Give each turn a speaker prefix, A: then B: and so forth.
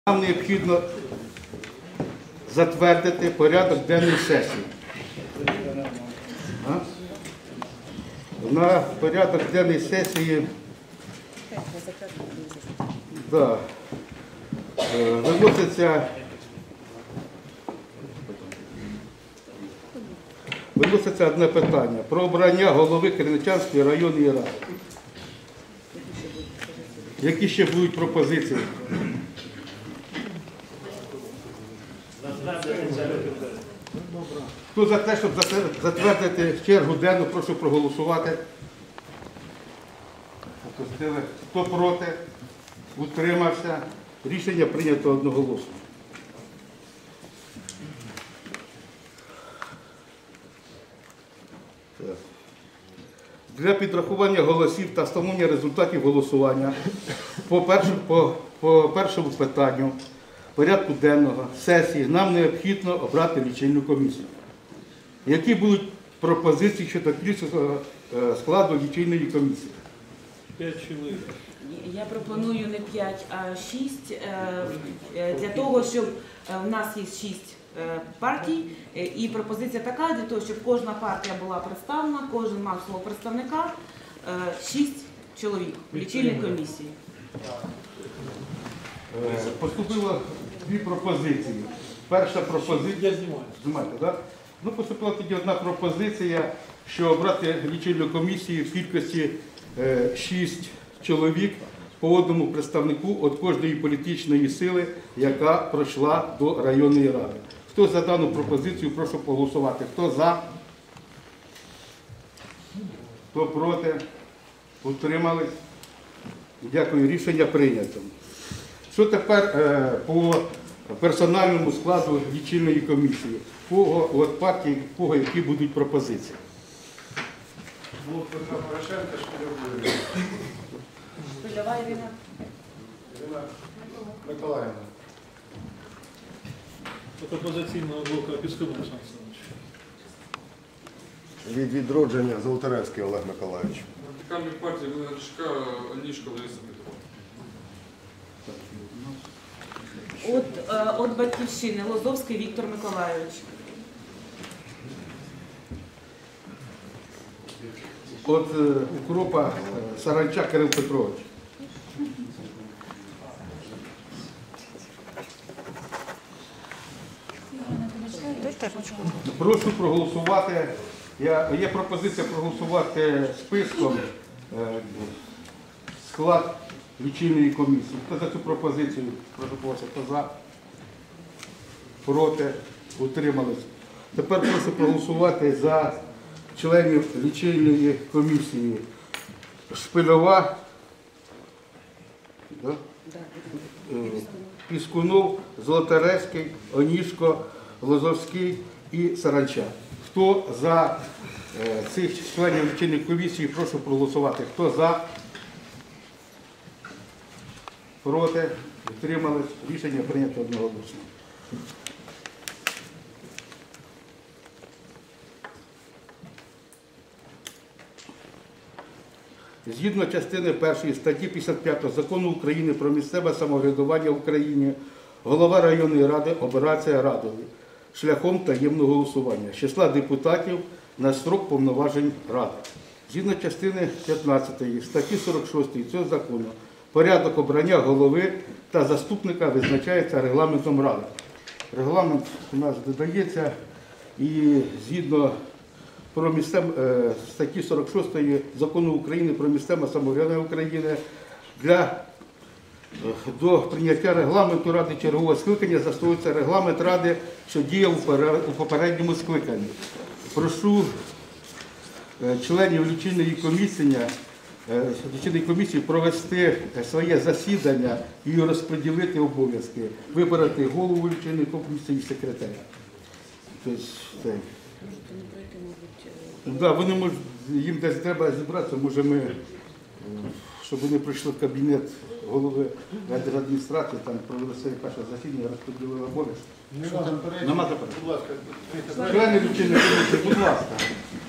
A: Нам необхідно затвердити порядок денний сесії. На порядок денний сесії виноситься одне питання про обрання голови Криничанської районної ради. Які ще будуть пропозиції? Хто за те, щоб затвердити чергу денну, прошу проголосувати. Хто проти? Утримався. Рішення прийнято одноголосно. Для підрахування голосів та встановлення результатів голосування по першому питанню порядку денного сесії нам необхідно обрати лічильну комісію. Які будуть пропозиції щодо складу лічильної комісії?
B: 5 чоловік.
C: Я пропоную не 5, а 6, для того, щоб у нас є 6 партій, і пропозиція така, для того, щоб кожна партія була представлена, кожен мав свого представника, 6 чоловік в лічильній комісії.
A: Поступило дві пропозиції. Перша пропозиція... Знімайте, так? Ну, поступила тоді одна пропозиція, що обрати лічильну комісію в кількості 6 чоловік по одному представнику від кожної політичної сили, яка пройшла до районної ради. Хто за дану пропозицію, прошу проголосувати. Хто за? Хто проти? Утримались? Дякую. Рішення прийнято. Що тепер по персональному складу лічильної комісії? От партії, кого які будуть пропозиції?
D: Блок Петра Порошенка, Шпильова
C: Шпильова Ірина.
D: Миколаївна.
B: От опозиційного блоку Піскунов Олександр Олександрович.
D: Від відродження Золотаревський Олег Миколаївич.
E: Радикальної партії Ленишка Онішко Лариса Петрова.
C: От Батьківщини Лозовський Віктор Миколайович.
A: От укропа Саранча Кирил Петрович. Прошу проголосувати. Є пропозиція проголосувати списком склад лічильної комісії. Хто за цю пропозицію? Прошу проголосувати. Хто за? Проти? Утримались. Тепер прошу проголосувати за членів лічильної комісії. Шпильова, Піскунов, Золотаревський, Онішко, Лозовський і Саранча. Хто за цих членів лічильної комісії, прошу проголосувати. Хто за? Проти? Утримались. Рішення прийнято одноголосно. Згідно частини 1 статті 55 Закону України про місцеве самоврядування в Україні, голова районної ради обирається радою шляхом таємного голосування з числа депутатів на строк повноважень ради. Згідно частини 15 статті 46 цього закону, порядок обрання голови та заступника визначається регламентом ради. Регламент у нас додається і згідно статті 46 Закону України про місцеве самоврядування України до прийняття регламенту ради чергового скликання застосовується регламент ради, що діяв у попередньому скликанні. Прошу членів лічильної комісії провести своє засідання і розподілити обов'язки, вибрати голову лічильної комісії і секретаря. Вони можуть, їм десь треба зібратися, може ми, щоб вони прийшли в кабінет голови адміністрації, там провели своє перше засідання, розподілили обов'язки. Нема заперечень. Члени лічильної комісії, будь ласка.